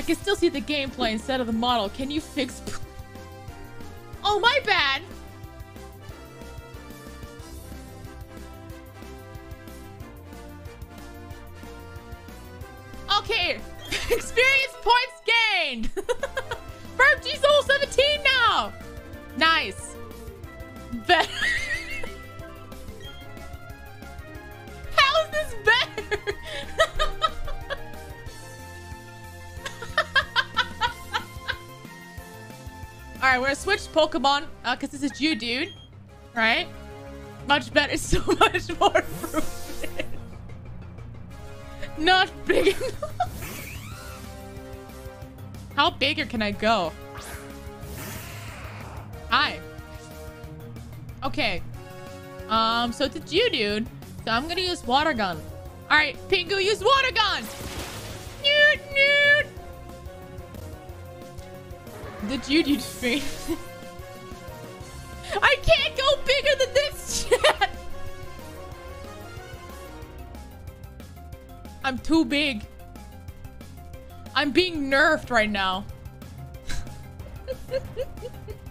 can still see the gameplay instead of the model. Can you fix... Oh, my bad. Okay. Experience points gained. PUBG's level 17 now. Nice. Better. How is this better? Alright, we're gonna switch Pokemon, because this is you, dude. Right? Much better. So much more improvement. Not big enough. How bigger can I go? Hi. Okay. So it's you, dude. So I'm gonna use water gun. Alright, Pingu, use water gun! Newt, newt! The dude face. I can't go bigger than this, chat! I'm too big. I'm being nerfed right now.